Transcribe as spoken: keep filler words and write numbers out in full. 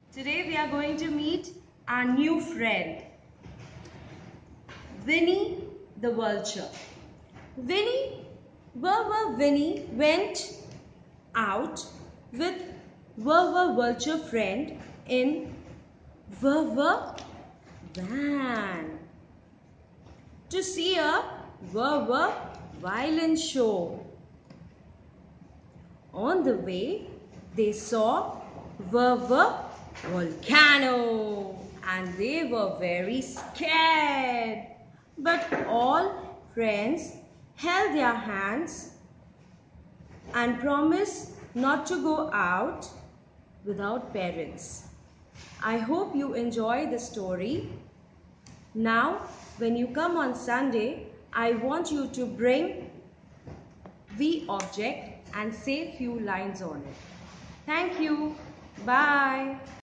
Today we are going to meet our new friend, Winnie the vulture. Winnie, Verver Winnie went out with Verver vulture friend in Verver van to see a Verver violin show. On the way, they saw Verver volcano and they were very scared. But all friends held their hands and promised not to go out without parents. I hope you enjoy the story. Now, when you come on Sunday, I want you to bring the object and say few lines on it. Thank you. Bye.